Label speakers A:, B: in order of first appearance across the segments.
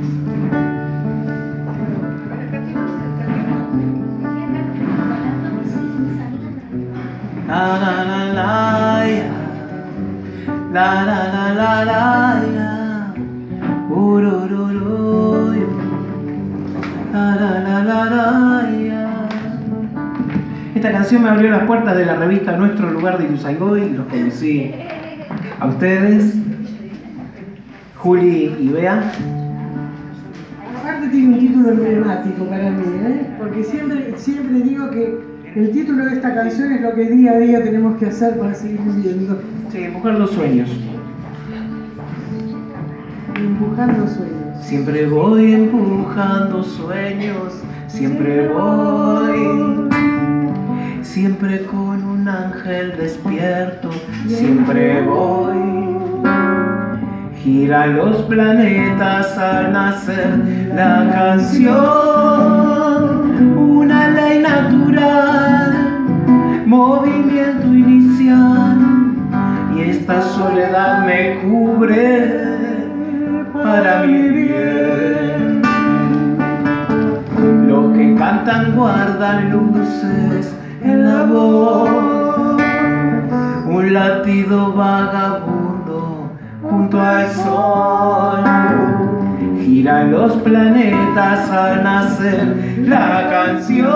A: La la la la ya. La la la la la ya. Urururu yo. La la la la la ya. Esta canción me abrió las puertas de la revista Nuestro Lugar de Ituzaingó. Los conocí a ustedes, Juli y Bea.
B: Aparte tiene un título emblemático para mí, porque siempre digo que el título de esta canción es lo que día a día tenemos que hacer para seguir viviendo.
A: Sí, empujar los sueños.
B: Empujar los sueños.
A: Siempre voy empujando sueños, siempre voy. Siempre con un ángel despierto, siempre voy. Giran los planetas al nacer la canción, una ley natural, movimiento inicial, y esta soledad me cubre para mi bien. Los que cantan guardan luces en la voz, un latido vagabundo junto al sol. Giran los planetas al nacer la canción,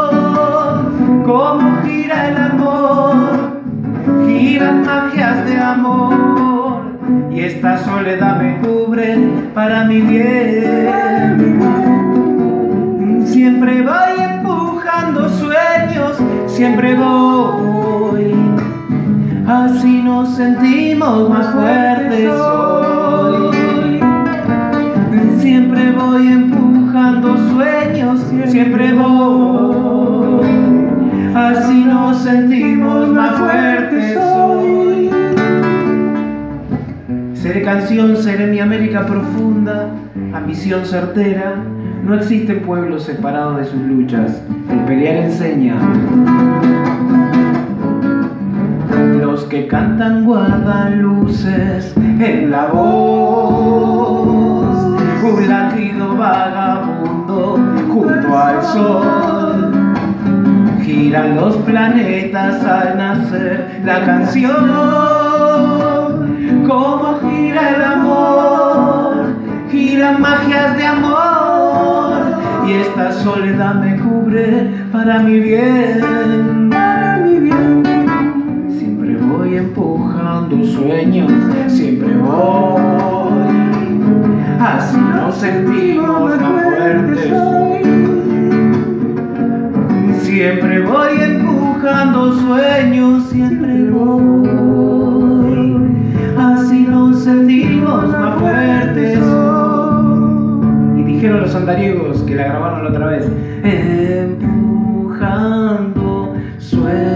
A: como gira el amor, giran magias de amor, y esta soledad me cubre para mi bien. Siempre voy empujando sueños, siempre voy, así nos sentimos más fuertes hoy. Siempre voy empujando sueños, siempre voy, así nos sentimos más fuertes hoy. Seré canción, seré mi América profunda, ambición certera. No existen pueblos separados de sus luchas, el pelear enseña. Los que cantan guardan luces en la voz, un latido vagabundo junto al sol. Giran los planetas al nacer la canción, como gira el amor, giran magias de amor, y esta soledad me cubre para mi bien, para mi bien. Siempre voy empujando sueños, siempre voy, así nos sentimos más fuertes hoy. Siempre voy empujando sueños, siempre voy, así nos sentimos más fuertes hoy. Y dijeron los andariegos que la grabaron la otra vez, empujando sueños.